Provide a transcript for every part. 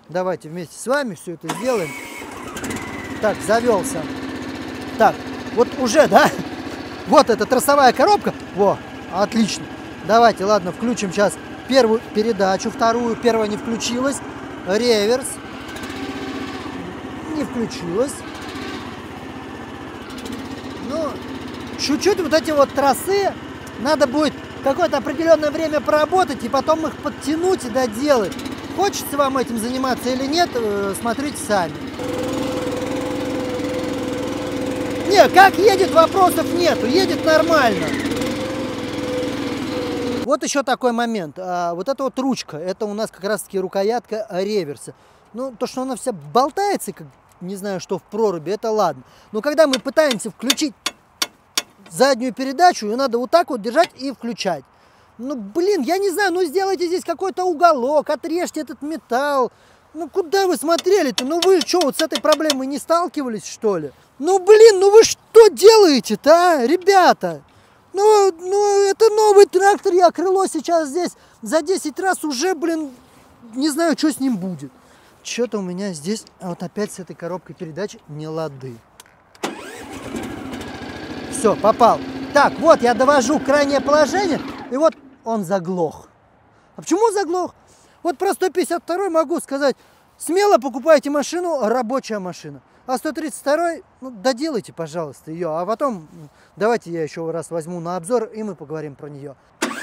Давайте вместе с вами все это сделаем. Так, завелся. Так, вот уже, да? Вот эта тросовая коробка. Во, отлично. Давайте, ладно, включим сейчас первую передачу, вторую. Первая не включилась. Реверс. Не включилась. Ну, чуть-чуть вот эти вот тросы надо будет какое-то определенное время поработать и потом их подтянуть и доделать. Хочется вам этим заниматься или нет, смотрите сами. Не, как едет, вопросов нету, едет нормально. Вот еще такой момент. Вот эта вот ручка, это у нас как раз таки рукоятка реверса. Ну, то, что она вся болтается, как не знаю, что в проруби, это ладно. Но когда мы пытаемся включить заднюю передачу, ее надо вот так вот держать и включать. Ну, блин, я не знаю, ну сделайте здесь какой-то уголок, отрежьте этот металл. Ну, куда вы смотрели-то? Ну, вы что, вот с этой проблемой не сталкивались, что ли? Ну, блин, ну вы что делаете-то, а, ребята? Ну, это новый трактор, я крыло сейчас здесь за 10 раз уже, блин, не знаю, что с ним будет. Что-то у меня здесь, вот опять с этой коробкой передач не лады. Все, попал. Так, вот я довожу крайнее положение, и вот он заглох. А почему заглох? Вот про 152 могу сказать, смело покупайте машину, рабочая машина. А 132, ну, доделайте, пожалуйста, ее. А потом давайте я еще раз возьму на обзор, и мы поговорим про нее.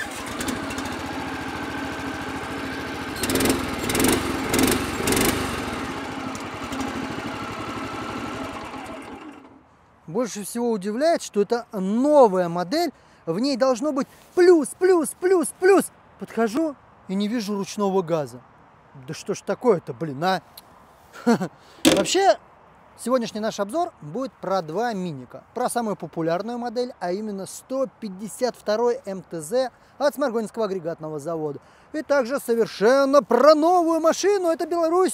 Больше всего удивляет, что это новая модель, в ней должно быть плюс. Подхожу и не вижу ручного газа. Да что ж такое-то, блин, а? Вообще, сегодняшний наш обзор будет про два миника. Про самую популярную модель, а именно 152 МТЗ от Сморгонского агрегатного завода. И также совершенно про новую машину, это Беларусь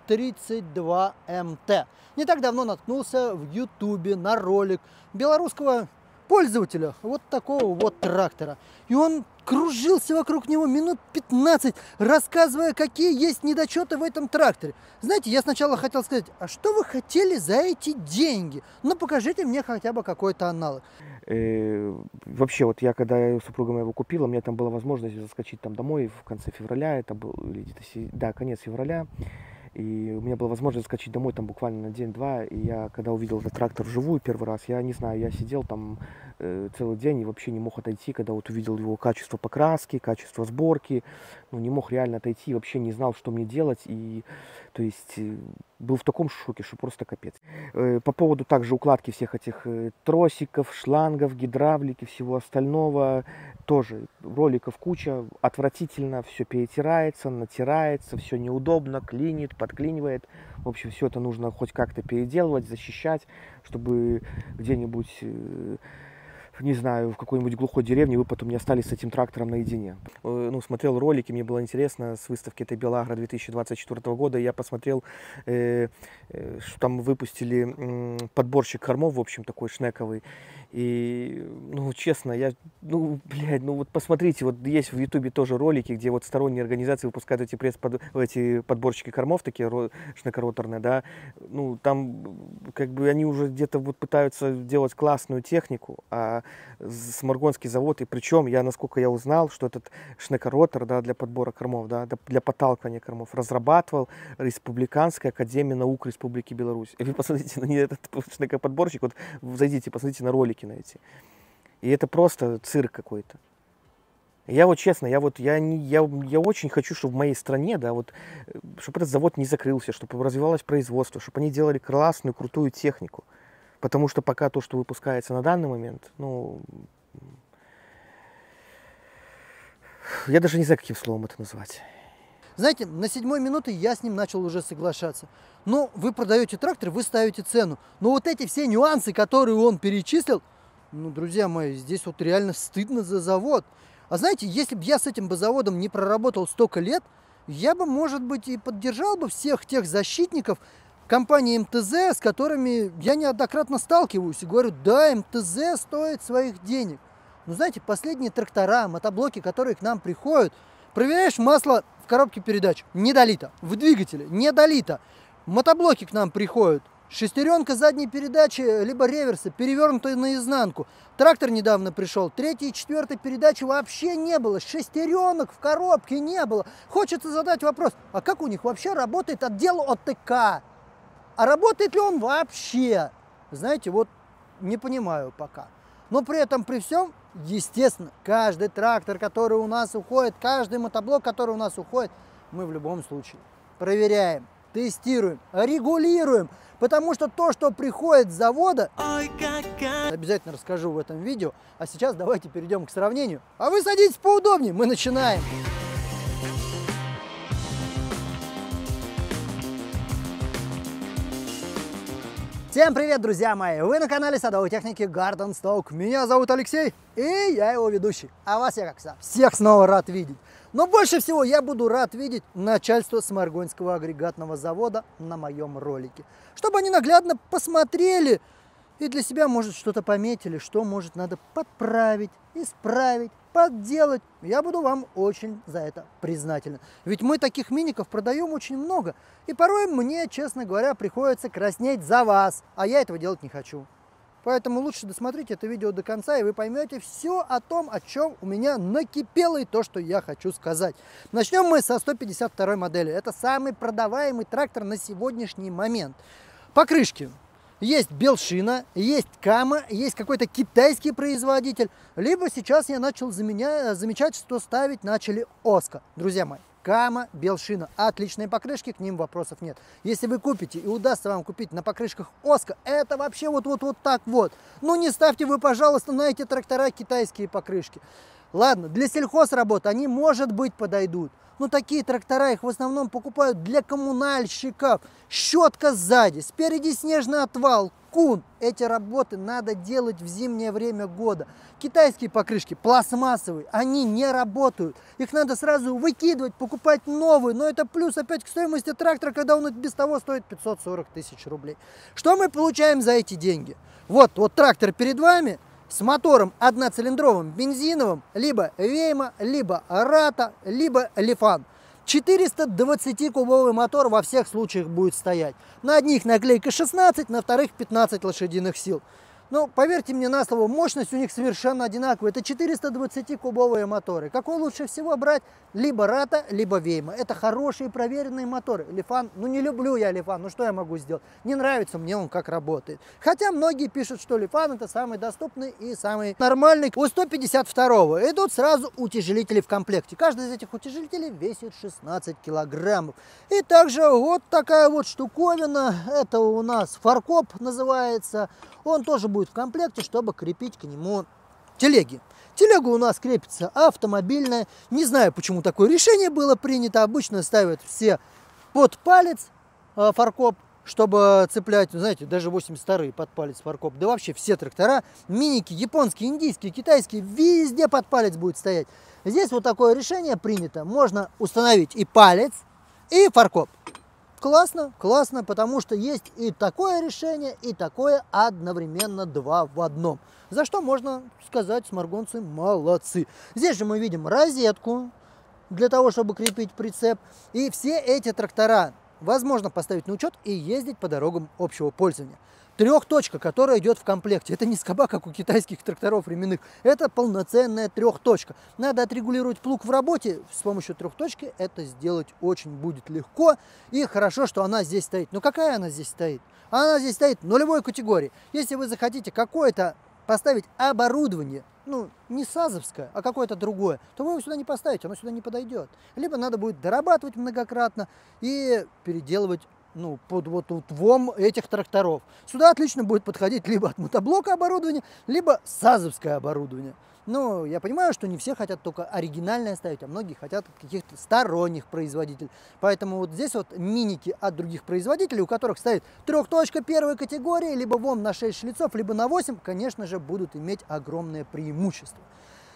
132 МТ. Не так давно наткнулся в Ютубе на ролик белорусского пользователя вот такого вот трактора. И он кружился вокруг него минут 15, рассказывая, какие есть недочеты в этом тракторе. Знаете, я сначала хотел сказать, а что вы хотели за эти деньги? Ну, покажите мне хотя бы какой-то аналог. Вообще, вот я, когда супруга моя его купила, у меня там была возможность заскочить там домой в конце февраля, это был, или где-то, да, конец февраля. И у меня была возможность заскочить домой там буквально на день-два. И я, когда увидел этот трактор вживую первый раз, я не знаю, я сидел там целый день и вообще не мог отойти, когда вот увидел его качество покраски, качество сборки. Ну, не мог реально отойти, вообще не знал, что мне делать. И, то есть, был в таком шоке, что просто капец. По поводу также укладки всех этих тросиков, шлангов, гидравлики, всего остального, тоже роликов куча, отвратительно, все перетирается, натирается, все неудобно, клинит, подклинивает. В общем, все это нужно хоть как-то переделывать, защищать, чтобы где-нибудь, не знаю, в какой-нибудь глухой деревне вы потом не остались с этим трактором наедине. Ну, смотрел ролики, мне было интересно с выставки этой Белагро 2024 года. Я посмотрел, что там выпустили подборщик кормов, в общем, такой шнековый. И, ну, честно, ну, вот посмотрите, вот есть в Ютубе тоже ролики, где вот сторонние организации выпускают эти подборщики кормов, такие шнекороторные, да, ну, там, как бы, они уже где-то вот пытаются делать классную технику, а Сморгонский завод, и причем, насколько я узнал, что этот шнекоротор, да, для подбора кормов, да, для подталкивания кормов разрабатывал Республиканская академия наук Республики Беларусь. И вы посмотрите на этот шнекоподборщик, вот зайдите, посмотрите на ролики на эти. И это просто цирк какой-то. Я вот честно, я очень хочу, чтобы в моей стране, да, вот, чтобы этот завод не закрылся, чтобы развивалось производство, чтобы они делали классную, крутую технику. Потому что пока то, что выпускается на данный момент, ну, я даже не знаю, каким словом это назвать. Знаете, на 7-й минуте я с ним начал уже соглашаться. Ну, вы продаете трактор, вы ставите цену. Но вот эти все нюансы, которые он перечислил, ну, друзья мои, здесь вот реально стыдно за завод. А знаете, если бы я с этим бы заводом не проработал столько лет, я бы, может быть, и поддержал бы всех тех защитников компании МТЗ, с которыми я неоднократно сталкиваюсь и говорю, да, МТЗ стоит своих денег. Но знаете, последние трактора, мотоблоки, которые к нам приходят, проверяешь масло в коробке передач не долито, в двигателе не долито. Мотоблоки к нам приходят. Шестеренка задней передачи, либо реверса, перевернутая наизнанку. Трактор недавно пришел, третьей и четвертой передачи вообще не было. Шестеренок в коробке не было. Хочется задать вопрос, а как у них вообще работает отдел ОТК? А работает ли он вообще? Знаете, вот не понимаю пока. Но при этом, при всем, естественно, каждый трактор, который у нас уходит, каждый мотоблок, который у нас уходит, мы в любом случае проверяем, тестируем, регулируем. Потому что то, что приходит с завода, обязательно расскажу в этом видео. А сейчас давайте перейдем к сравнению. А вы садитесь поудобнее, мы начинаем. Всем привет, друзья мои! Вы на канале садовой техники Garden Stock. Меня зовут Алексей, и я его ведущий. А вас я, как всегда, всех снова рад видеть. Но больше всего я буду рад видеть начальство Сморгонского агрегатного завода на моем ролике. Чтобы они наглядно посмотрели и для себя, может, что-то пометили, что, может, надо подправить, исправить, подделать. Я буду вам очень за это признателен. Ведь мы таких миников продаем очень много. И порой мне, честно говоря, приходится краснеть за вас. А я этого делать не хочу. Поэтому лучше досмотрите это видео до конца, и вы поймете все о том, о чем у меня накипело и то, что я хочу сказать. Начнем мы со 152 модели. Это самый продаваемый трактор на сегодняшний момент. Покрышки. Есть Белшина, есть Кама, есть какой-то китайский производитель. Либо сейчас я начал замечать, что ставить начали Оска. Друзья мои. Кама, Белшина. Отличные покрышки, к ним вопросов нет. Если вы купите и удастся вам купить на покрышках Оска, это вообще вот так вот. Ну не ставьте вы, пожалуйста, на эти трактора китайские покрышки. Ладно, для сельхозработ они, может быть, подойдут. Но такие трактора их в основном покупают для коммунальщиков. Щетка сзади, спереди снежный отвал, кун. Эти работы надо делать в зимнее время года. Китайские покрышки пластмассовые, они не работают. Их надо сразу выкидывать, покупать новые. Но это плюс опять к стоимости трактора, когда он без того стоит 540 тысяч рублей. Что мы получаем за эти деньги? Вот трактор перед вами. С мотором одноцилиндровым бензиновым, либо Вейма, либо Рата, либо Лифан. 420-кубовый мотор во всех случаях будет стоять. На одних наклейка 16, на вторых 15 лошадиных сил. Но поверьте мне на слово, мощность у них совершенно одинаковая. Это 420-кубовые моторы. Какой лучше всего брать? Либо Рата, либо Вейма. Это хорошие проверенные моторы. Лифан, ну не люблю я Лифан, ну что я могу сделать? Не нравится мне он как работает. Хотя многие пишут, что Лифан это самый доступный и самый нормальный. У 152-го идут сразу утяжелители в комплекте. Каждый из этих утяжелителей весит 16 килограммов. И также вот такая вот штуковина. Это у нас фаркоп называется. Он тоже будет в комплекте, чтобы крепить к нему телеги. Телега у нас крепится автомобильная. Не знаю, почему такое решение было принято. Обычно ставят все под палец фаркоп, чтобы цеплять, знаете, даже 82-е под палец фаркоп. Да вообще все трактора, миники, японские, индийские, китайские, везде под палец будет стоять. Здесь вот такое решение принято. Можно установить и палец, и фаркоп. Классно, классно, потому что есть и такое решение, и такое одновременно два в одном. За что можно сказать, сморгонцы молодцы. Здесь же мы видим розетку для того, чтобы крепить прицеп. И все эти трактора возможно поставить на учет и ездить по дорогам общего пользования. Трехточка, которая идет в комплекте. Это не скоба, как у китайских тракторов временных. Это полноценная трехточка. Надо отрегулировать плуг в работе. С помощью трехточки это сделать очень будет легко. И хорошо, что она здесь стоит. Но какая она здесь стоит? Она здесь стоит нулевой категории. Если вы захотите какое-то поставить оборудование, ну, не САЗовское, а какое-то другое, то вы его сюда не поставите, оно сюда не подойдет. Либо надо будет дорабатывать многократно и переделывать, ну, под вот ВОМ этих тракторов. Сюда отлично будет подходить либо от мотоблока оборудование, либо САЗовское оборудование. Но я понимаю, что не все хотят только оригинальное ставить, а многие хотят от каких-то сторонних производителей. Поэтому вот здесь вот миники от других производителей, у которых стоит трехточка первой категории, либо ВОМ на 6 шлицов, либо на 8, конечно же, будут иметь огромное преимущество.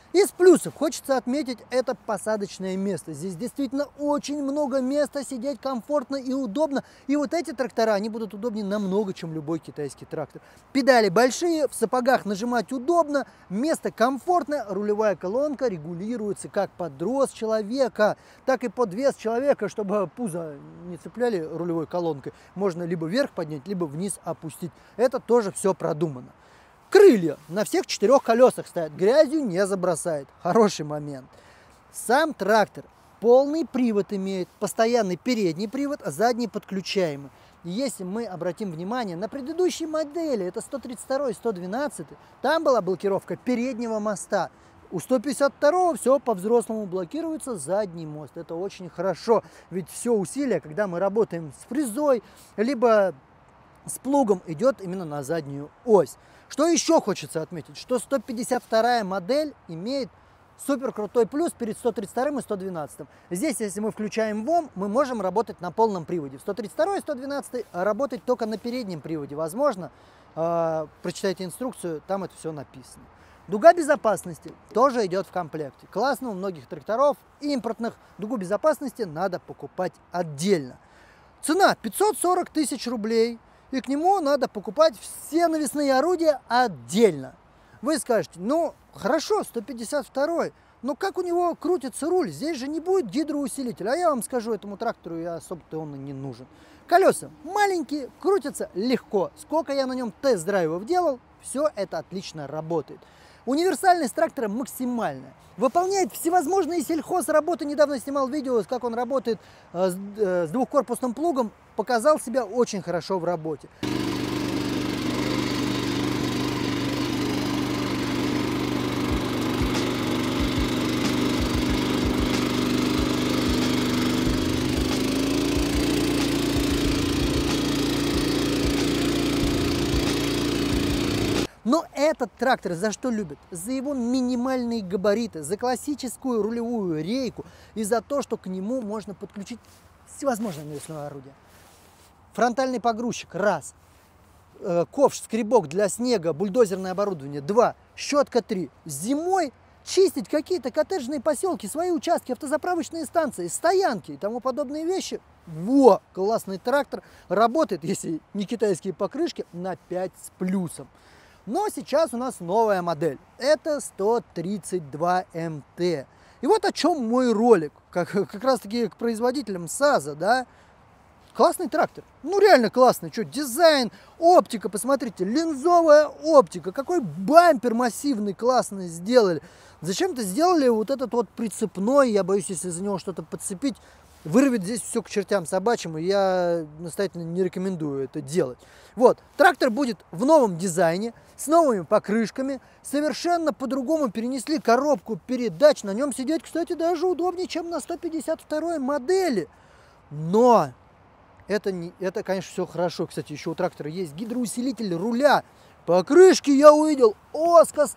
Из плюсов хочется отметить это посадочное место. Здесь действительно очень много места, сидеть комфортно и удобно. И вот эти трактора, они будут удобнее намного, чем любой китайский трактор. Педали большие, в сапогах нажимать удобно, место комфортное, рулевая колонка регулируется как под рост человека, так и под вес человека, чтобы пузо не цепляли рулевой колонкой. Можно либо вверх поднять, либо вниз опустить. Это тоже все продумано. Крылья на всех 4 колесах стоят, грязью не забросает. Хороший момент. Сам трактор полный привод имеет, постоянный передний привод, а задний подключаемый. Если мы обратим внимание на предыдущие модели, это 132 и 112, там была блокировка переднего моста. У 152 все по-взрослому блокируется задний мост. Это очень хорошо, ведь все усилие, когда мы работаем с фрезой, либо с плугом, идет именно на заднюю ось. Что еще хочется отметить, что 152 модель имеет супер крутой плюс перед 132 и 112. Здесь, если мы включаем ВОМ, мы можем работать на полном приводе. В 132 и 112 работать только на переднем приводе. Возможно, прочитайте инструкцию, там это все написано. Дуга безопасности тоже идет в комплекте. Классно, у многих тракторов импортных дугу безопасности надо покупать отдельно. Цена 540 тысяч рублей. И к нему надо покупать все навесные орудия отдельно. Вы скажете, ну хорошо, 152, но как у него крутится руль? Здесь же не будет гидроусилителя. А я вам скажу, этому трактору особо-то он и не нужен. Колеса маленькие, крутятся легко. Сколько я на нем тест-драйвов делал, все это отлично работает. Универсальность трактора максимальная. Выполняет всевозможные сельхозработы. Недавно снимал видео, как он работает с двухкорпусным плугом. Показал себя очень хорошо в работе. Но этот трактор за что любят? За его минимальные габариты, за классическую рулевую рейку и за то, что к нему можно подключить всевозможное навесное орудие. Фронтальный погрузчик – раз. Ковш, скребок для снега, бульдозерное оборудование – 2. Щетка – 3. Зимой чистить какие-то коттеджные поселки, свои участки, автозаправочные станции, стоянки и тому подобные вещи. Во! Классный трактор. Работает, если не китайские покрышки, на 5 с плюсом. Но сейчас у нас новая модель. Это 132 МТ. И вот о чем мой ролик. Как раз таки к производителям САЗа, да. Классный трактор. Ну реально классный. Что, дизайн, оптика, посмотрите, линзовая оптика. Какой бампер массивный, классный сделали. Зачем-то сделали вот этот вот прицепной. Я боюсь, если за него что-то подцепить, вырвет здесь все к чертям собачьим. И я настоятельно не рекомендую это делать. Вот, трактор будет в новом дизайне, с новыми покрышками. Совершенно по-другому перенесли коробку передач. На нем сидеть, кстати, даже удобнее, чем на 152 модели. Но это, конечно, все хорошо. Кстати, еще у трактора есть гидроусилитель руля. Покрышки я увидел, ОСКО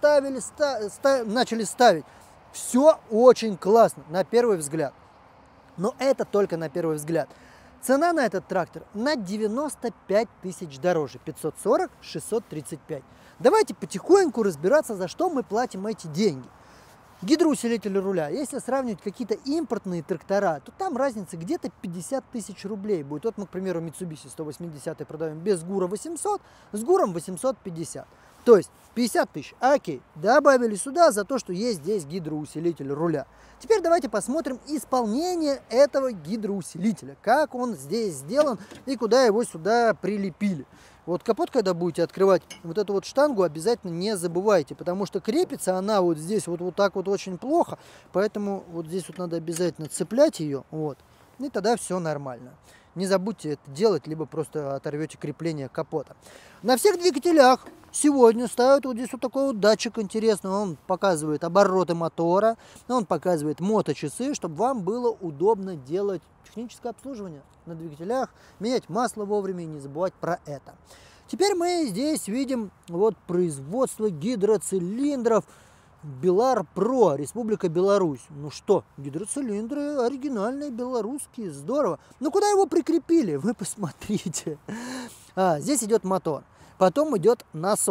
начали ставить. Все очень классно, на первый взгляд. Но это только на первый взгляд. Цена на этот трактор на 95 тысяч дороже. 540, 635. Давайте потихоньку разбираться, за что мы платим эти деньги. Гидроусилитель руля. Если сравнивать какие-то импортные трактора, то там разница где-то 50 тысяч рублей будет. Вот мы, к примеру, Mitsubishi 180 продаем без ГУРа 800, с ГУРом 850. То есть 50 тысяч. Окей, добавили сюда за то, что есть здесь гидроусилитель руля. Теперь давайте посмотрим исполнение этого гидроусилителя. Как он здесь сделан и куда его сюда прилепили. Вот капот, когда будете открывать, вот эту вот штангу обязательно не забывайте, потому что крепится она вот здесь вот так вот очень плохо, поэтому вот здесь вот надо обязательно цеплять ее, вот, и тогда все нормально. Не забудьте это делать, либо просто оторвете крепление капота. На всех двигателях сегодня ставят вот здесь вот такой вот датчик интересный. Он показывает обороты мотора, он показывает моточасы, чтобы вам было удобно делать техническое обслуживание на двигателях, менять масло вовремя и не забывать про это. Теперь мы здесь видим вот производство гидроцилиндров Белар Про, Республика Беларусь. Ну что, гидроцилиндры оригинальные, белорусские, здорово. Ну куда его прикрепили? Вы посмотрите. Здесь идет мотор, потом идет насос,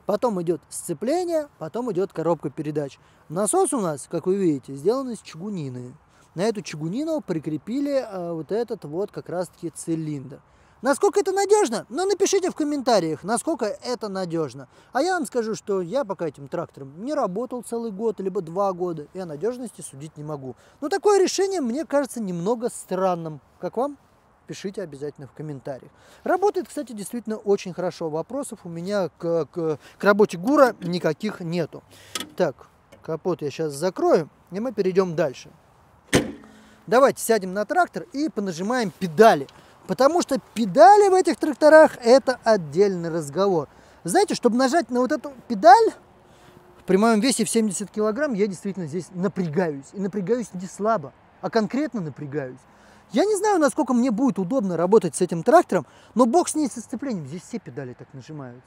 потом идет сцепление, потом идет коробка передач. Насос у нас, как вы видите, сделан из чугунины. На эту чугунину прикрепили вот этот вот как раз-таки цилиндр. Насколько это надежно? Ну, напишите в комментариях, насколько это надежно. А я вам скажу, что я пока этим трактором не работал целый год, либо 2 года, и о надежности судить не могу. Но такое решение мне кажется немного странным. Как вам? Пишите обязательно в комментариях. Работает, кстати, действительно очень хорошо. Вопросов у меня к работе ГУРа никаких нету. Так, капот я сейчас закрою, и мы перейдем дальше. Давайте сядем на трактор и понажимаем педали. Потому что педали в этих тракторах это отдельный разговор. Знаете, чтобы нажать на вот эту педаль, при моем весе в 70 килограмм, я действительно здесь напрягаюсь. И напрягаюсь не слабо, а конкретно напрягаюсь. Я не знаю, насколько мне будет удобно работать с этим трактором, но бог с ней со сцеплением. Здесь все педали так нажимаются.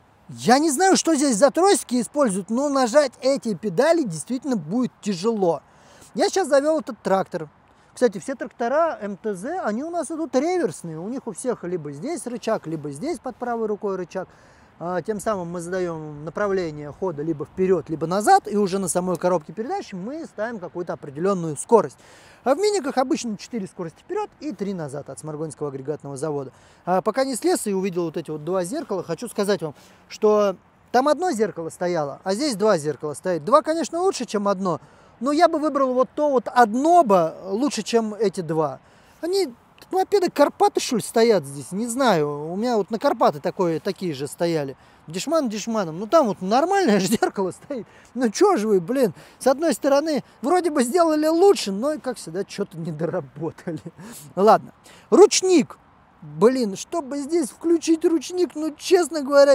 Я не знаю, что здесь за тросики используют, но нажать эти педали действительно будет тяжело. Я сейчас завел этот трактор. Кстати, все трактора МТЗ, они у нас идут реверсные. У них у всех либо здесь рычаг, либо здесь под правой рукой рычаг. Тем самым мы задаем направление хода либо вперед, либо назад. И уже на самой коробке передач мы ставим какую-то определенную скорость. А в миниках обычно 4 скорости вперед и 3 назад от Сморгонского агрегатного завода. Пока не слез и увидел вот эти вот 2 зеркала, хочу сказать вам, что там одно зеркало стояло, а здесь 2 зеркала стоит. 2, конечно, лучше, чем одно. Но я бы выбрал вот то вот одно бы лучше, чем эти 2. Они, ну, опять Карпаты, что ли, стоят здесь, не знаю. У меня вот на Карпаты такие же стояли. Дешман дешманом. Ну, там вот нормальное зеркало стоит. Ну, чё же вы, блин, с одной стороны, вроде бы сделали лучше, но, как всегда, что-то не доработали. Ладно. Ручник. Блин, чтобы здесь включить ручник, ну, честно говоря,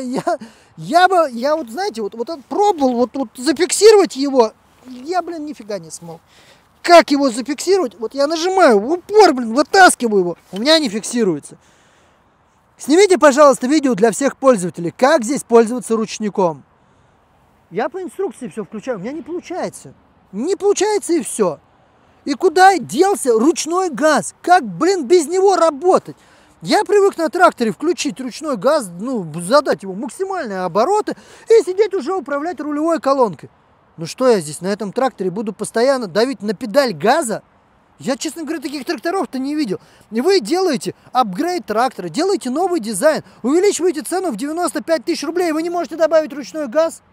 я вот, знаете, вот пробовал вот зафиксировать его. Я, блин, нифига не смог. Как его зафиксировать? Вот я нажимаю в упор, блин, вытаскиваю его. У меня не фиксируется. Снимите, пожалуйста, видео для всех пользователей, как здесь пользоваться ручником. Я по инструкции все включаю, у меня не получается. Не получается и все. И куда делся ручной газ? Как, блин, без него работать? Я привык на тракторе включить ручной газ, ну, задать его максимальные обороты и сидеть уже управлять рулевой колонкой. Ну что я здесь на этом тракторе буду постоянно давить на педаль газа? Я, честно говоря, таких тракторов-то не видел. И вы делаете апгрейд трактора, делаете новый дизайн, увеличиваете цену в 95 тысяч рублей, и вы не можете добавить ручной газ?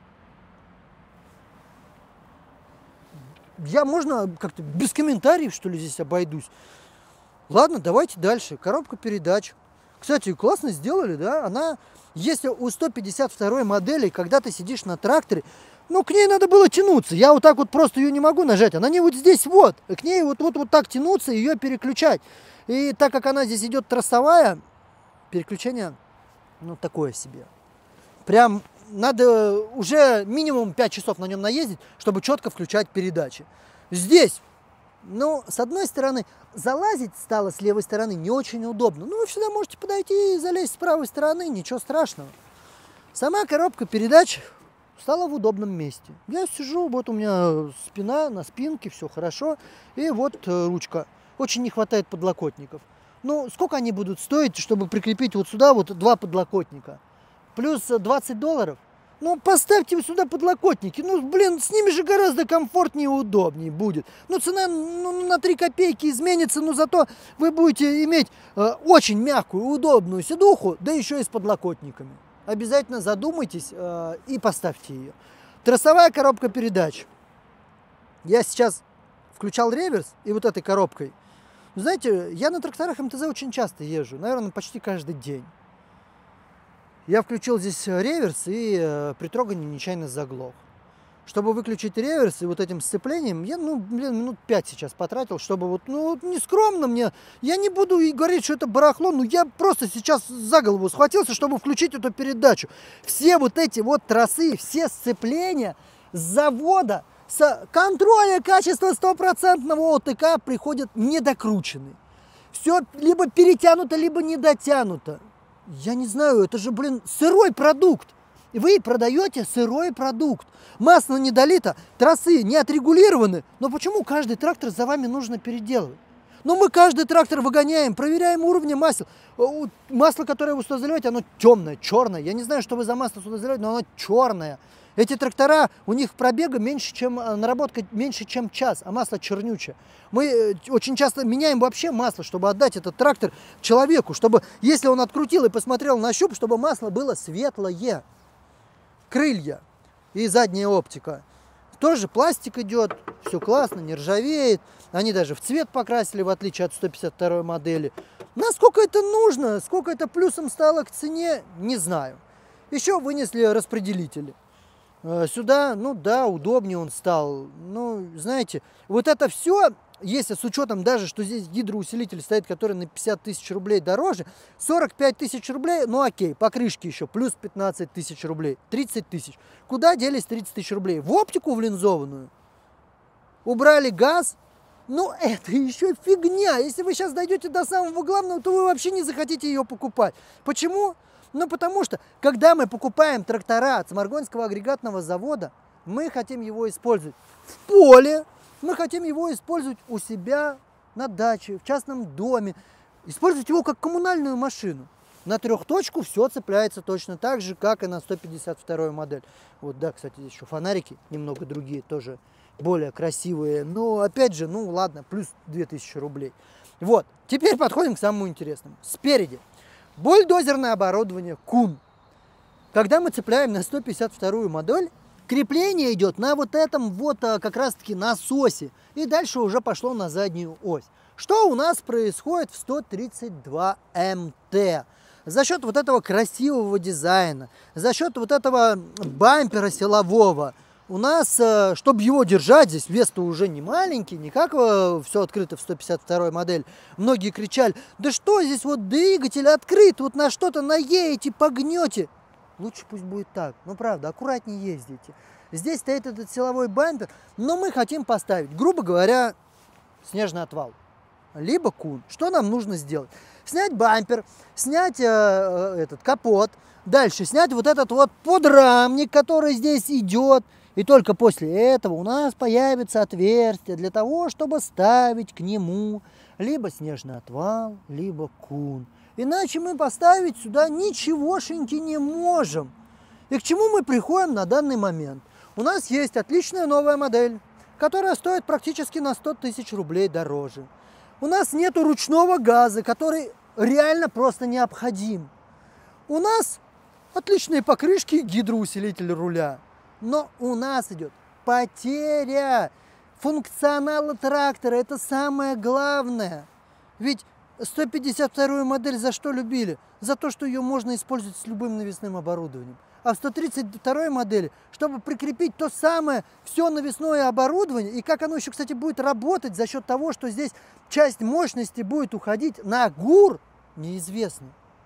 Можно как-то без комментариев, что ли, здесь обойдусь? Ладно, давайте дальше. Коробка передач. Кстати, классно сделали, да? Она, если у 152 модели, когда ты сидишь на тракторе, ну, к ней надо было тянуться. Я вот так вот просто ее не могу нажать. Она не вот здесь вот. К ней вот так тянуться, ее переключать. И так как она здесь идет тросовая, переключение, ну, такое себе. Прям надо уже минимум 5 часов на нем наездить, чтобы четко включать передачи. Здесь, ну, с одной стороны, залазить стало с левой стороны не очень удобно. Ну, вы всегда можете подойти и залезть с правой стороны, ничего страшного. Сама коробка передач стала в удобном месте. Я сижу, вот у меня спина на спинке, все хорошо. И вот ручка. Очень не хватает подлокотников. Ну, сколько они будут стоить, чтобы прикрепить вот сюда вот 2 подлокотника? Плюс $20. Ну, поставьте сюда подлокотники. Ну, блин, с ними же гораздо комфортнее и удобнее будет. Ну, цена на 3 копейки изменится, но зато вы будете иметь очень мягкую, удобную сидуху, да еще и с подлокотниками. Обязательно задумайтесь и поставьте ее. Тросовая коробка передач. Я сейчас включал реверс и вот этой коробкой. Знаете, я на тракторах МТЗ очень часто езжу, наверное, почти каждый день. Я включил здесь реверс и при трогании нечаянно заглох. Чтобы выключить реверс и вот этим сцеплением, я, ну, блин, минут 5 сейчас потратил, чтобы вот, ну, не скромно мне, я не буду и говорить, что это барахло, но я просто сейчас за голову схватился, чтобы включить эту передачу. Все вот эти вот тросы, все сцепления с завода, с контроля качества 100% ОТК приходят недокрученные. Все либо перетянуто, либо недотянуто. Я не знаю, это же, блин, сырой продукт. И вы продаете сырой продукт. Масло не долито, тросы не отрегулированы. Но почему каждый трактор за вами нужно переделывать? Но мы каждый трактор выгоняем, проверяем уровни масел. Масло, которое вы сюда заливаете, оно темное, черное. Я не знаю, что вы за масло сюда заливаете, но оно черное. Эти трактора, у них пробега меньше, чем наработка меньше, чем час, а масло чернючее. Мы очень часто меняем вообще масло, чтобы отдать этот трактор человеку, чтобы, если он открутил и посмотрел на щуп, чтобы масло было светлое. Крылья и задняя оптика. Тоже пластик идет, все классно, не ржавеет. Они даже в цвет покрасили, в отличие от 152 модели. Насколько это нужно, сколько это плюсом стало к цене, не знаю. Еще вынесли распределители. Сюда, ну да, удобнее он стал. Ну, знаете, вот это все, если с учетом даже, что здесь гидроусилитель стоит, который на 50 тысяч рублей дороже, 45 тысяч рублей, ну окей, покрышки еще, плюс 15 тысяч рублей, 30 тысяч. Куда делись 30 тысяч рублей? В оптику в линзованную? Убрали газ? Ну, это еще фигня. Если вы сейчас дойдете до самого главного, то вы вообще не захотите ее покупать. Почему? Ну, потому что, когда мы покупаем трактора от Сморгонского агрегатного завода, мы хотим его использовать в поле, мы хотим его использовать у себя на даче, в частном доме, использовать его как коммунальную машину. На трехточку все цепляется точно так же, как и на 152 модель. Вот, да, кстати, здесь еще фонарики немного другие, тоже более красивые. Но, опять же, ну, ладно, плюс 2000 рублей. Вот, теперь подходим к самому интересному. Спереди. Бульдозерное оборудование Кун. Когда мы цепляем на 152 модель, крепление идет на вот этом вот как раз таки насосе. И дальше уже пошло на заднюю ось. Что у нас происходит в 132 МТ? За счет вот этого красивого дизайна, за счет вот этого бампера силового, у нас, чтобы его держать, здесь вес-то уже не маленький, не как все открыто в 152 модель. Многие кричали, да что здесь вот двигатель открыт, вот на что-то наедете, погнете. Лучше пусть будет так, ну правда, аккуратнее ездите. Здесь стоит этот силовой бампер, но мы хотим поставить, грубо говоря, снежный отвал, либо Кун. Что нам нужно сделать? Снять бампер, снять этот капот, дальше снять вот этот вот подрамник, который здесь идет. И только после этого у нас появится отверстие для того, чтобы ставить к нему либо снежный отвал, либо Кун. Иначе мы поставить сюда ничегошеньки не можем. И к чему мы приходим на данный момент? У нас есть отличная новая модель, которая стоит практически на 100 тысяч рублей дороже. У нас нету ручного газа, который реально просто необходим. У нас отличные покрышки, гидроусилитель руля. Но у нас идет потеря функционала трактора. Это самое главное. Ведь 152 модель за что любили? За то, что ее можно использовать с любым навесным оборудованием. А в 132 модели, чтобы прикрепить то самое все навесное оборудование, и как оно еще, кстати, будет работать за счет того, что здесь часть мощности будет уходить на ГУР, неизвестно.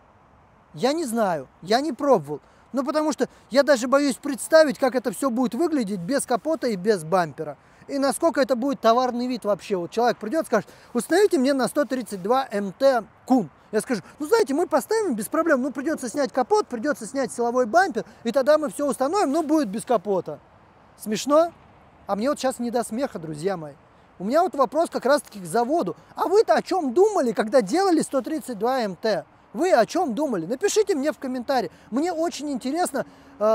Я не знаю, я не пробовал. Ну, потому что я даже боюсь представить, как это все будет выглядеть без капота и без бампера. И насколько это будет товарный вид вообще. Вот человек придет, скажет, установите мне на 132 МТ Кун. Я скажу, ну, знаете, мы поставим без проблем. Ну, придется снять капот, придется снять силовой бампер, и тогда мы все установим, но будет без капота. Смешно? А мне вот сейчас не до смеха, друзья мои. У меня вот вопрос как раз-таки к заводу. А вы-то о чем думали, когда делали 132 МТ? Вы о чем думали? Напишите мне в комментарии. Мне очень интересно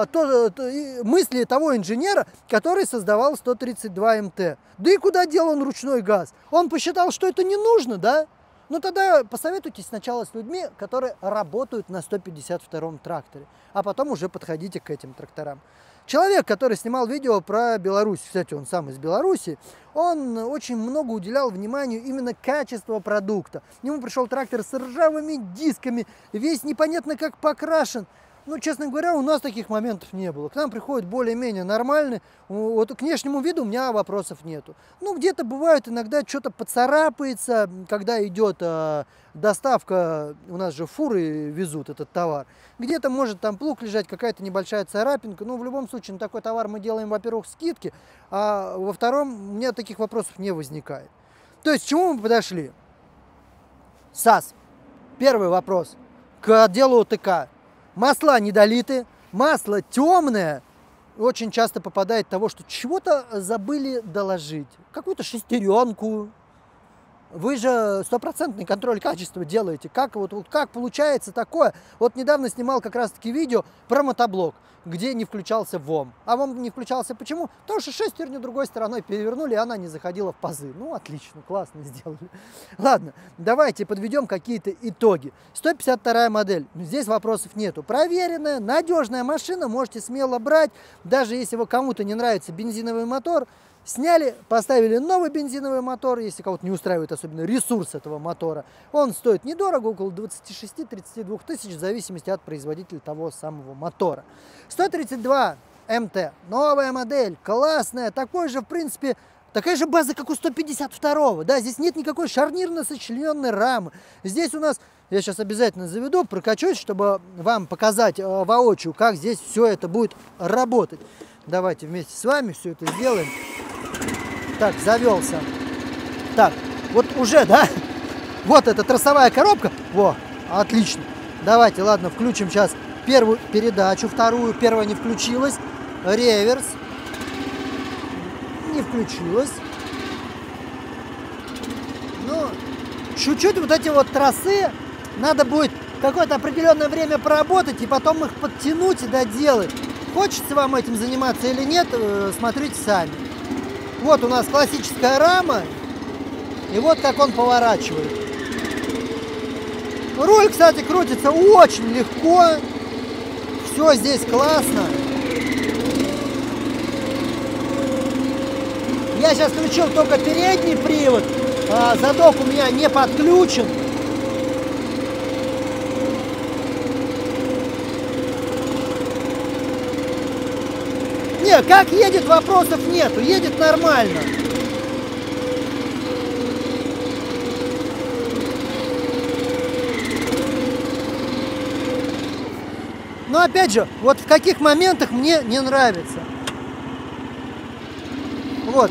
мысли того инженера, который создавал 132 МТ. Да и куда дел он ручной газ? Он посчитал, что это не нужно, да? Ну тогда посоветуйтесь сначала с людьми, которые работают на 152-м тракторе, а потом уже подходите к этим тракторам. Человек, который снимал видео про Беларусь, кстати, он сам из Беларуси, он очень много уделял вниманию именно качеству продукта. К нему пришел трактор с ржавыми дисками, весь непонятно как покрашен. Ну, честно говоря, у нас таких моментов не было. К нам приходят более-менее нормальные. Вот к внешнему виду у меня вопросов нету. Ну, где-то бывает иногда что-то поцарапается, когда идет доставка, у нас же фуры везут этот товар. Где-то может там плуг лежать, какая-то небольшая царапинка. Ну, в любом случае, на такой товар мы делаем, во-первых, скидки, а во-втором, у меня таких вопросов не возникает. То есть, к чему мы подошли? САЗ. Первый вопрос. К отделу ОТК. Масла недолиты, масло темное. Очень часто попадает того, что чего-то забыли доложить. Какую-то шестеренку, Вы же стопроцентный контроль качества делаете. Как получается такое? Вот недавно снимал как раз-таки видео про мотоблок, где не включался ВОМ. А ВОМ не включался почему? Потому что шестерню другой стороной перевернули, и она не заходила в пазы. Ну, отлично, классно сделали. Ладно, давайте подведем какие-то итоги. 152 модель. Здесь вопросов нету. Проверенная, надежная машина, можете смело брать. Даже если кому-то не нравится бензиновый мотор, сняли, поставили новый бензиновый мотор, если кого-то не устраивает особенно ресурс этого мотора. Он стоит недорого, около 26-32 тысяч, в зависимости от производителя того самого мотора. 132 МТ, новая модель, классная, такой же, в принципе, такая же база, как у 152-го. Да, здесь нет никакой шарнирно сочлененной рамы. Здесь у нас, я сейчас обязательно заведу, прокачусь, чтобы вам показать воочию, как здесь все это будет работать. Давайте вместе с вами все это сделаем. Так, завелся. Так, вот уже, да? Вот эта тросовая коробка. Во, отлично. Давайте, ладно, включим сейчас первую передачу, вторую. Первая не включилась. Реверс. Не включилась. Ну, чуть-чуть вот эти вот тросы надо будет какое-то определенное время поработать и потом их подтянуть и доделать. Хочется вам этим заниматься или нет, смотрите сами. Вот у нас классическая рама, и вот как он поворачивает. Руль, кстати, крутится очень легко, все здесь классно. Я сейчас включил только передний привод, задок у меня не подключен. Не, как едет, вопросов нету, едет нормально. Но опять же, вот в каких моментах мне не нравится. Вот.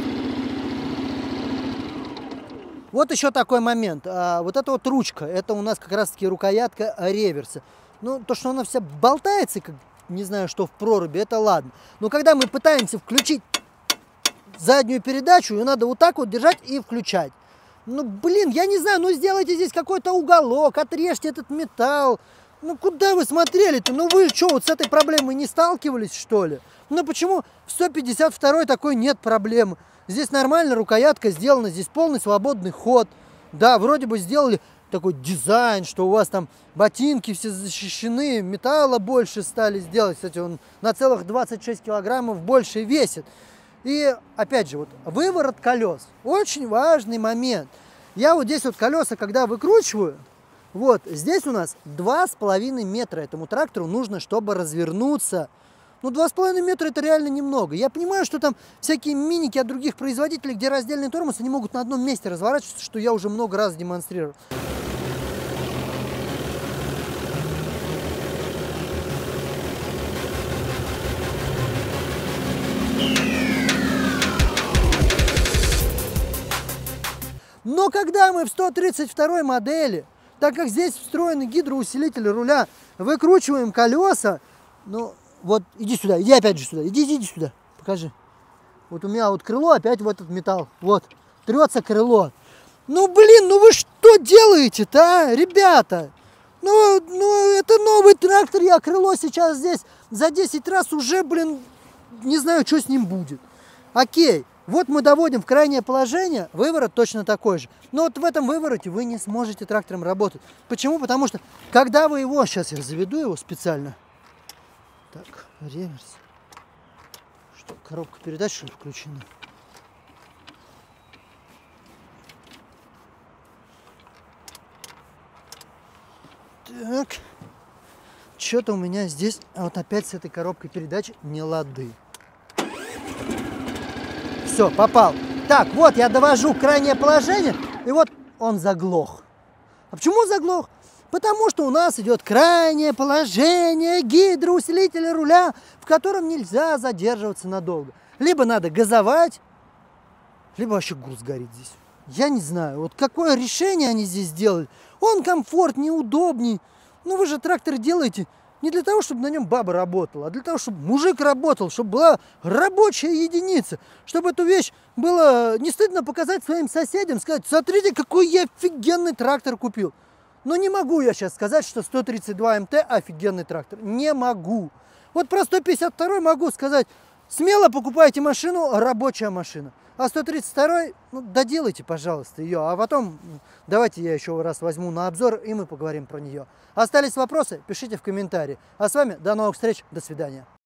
Вот еще такой момент. Вот эта вот ручка, это у нас как раз таки рукоятка реверса. Ну, то, что она вся болтается, как не знаю, что в проруби, это ладно. Но когда мы пытаемся включить заднюю передачу, ее надо вот так вот держать и включать. Ну, блин, я не знаю, ну сделайте здесь какой-то уголок, отрежьте этот металл. Ну, куда вы смотрели-то? Ну, вы что, вот с этой проблемой не сталкивались, что ли? Ну, почему в 152-й такой нет проблемы? Здесь нормально рукоятка сделана, здесь полный свободный ход. Да, вроде бы сделали такой дизайн, что у вас там ботинки все защищены, металла больше стали сделать. Кстати, он на целых 26 килограммов больше весит. И опять же, вот выворот колес. Очень важный момент. Я вот здесь вот колеса, когда выкручиваю, вот здесь у нас 2,5 метра этому трактору нужно, чтобы развернуться. Ну, 2,5 метра это реально немного. Я понимаю, что там всякие миники от других производителей, где раздельный тормоз, они могут на одном месте разворачиваться, что я уже много раз демонстрировал. Но когда мы в 132 модели, так как здесь встроены гидроусилители руля, выкручиваем колеса, ну вот иди сюда, иди опять же сюда, иди сюда, покажи. Вот у меня вот крыло опять в этот металл, вот, трется крыло. Ну блин, ну вы что делаете-то, а, ребята? Ну это новый трактор, я крыло сейчас здесь за 10 раз уже, блин, не знаю, что с ним будет. Окей. Вот мы доводим в крайнее положение, выворот точно такой же. Но вот в этом вывороте вы не сможете трактором работать. Почему? Потому что, когда вы его, сейчас я заведу его специально. Так, реверс. Что, коробка передач, что ли, включена? Так. Что-то у меня здесь, вот опять с этой коробкой передач не лады. Все, попал. Так, вот я довожу крайнее положение, и вот он заглох. А почему заглох? Потому что у нас идет крайнее положение гидроусилителя руля, в котором нельзя задерживаться надолго. Либо надо газовать, либо вообще груз горит здесь. Я не знаю, вот какое решение они здесь сделали. Он комфортнее, удобней. Ну вы же трактор делаете Не для того, чтобы на нем баба работала, а для того, чтобы мужик работал, чтобы была рабочая единица, чтобы эту вещь было не стыдно показать своим соседям, сказать: смотрите, какой я офигенный трактор купил. Но не могу я сейчас сказать, что 132 МТ офигенный трактор. Не могу. Вот про 152 могу сказать: смело покупайте машину, рабочая машина. А 132, ну, доделайте, пожалуйста, ее. А потом давайте я еще раз возьму на обзор, и мы поговорим про нее. Остались вопросы? Пишите в комментарии. А с вами до новых встреч. До свидания.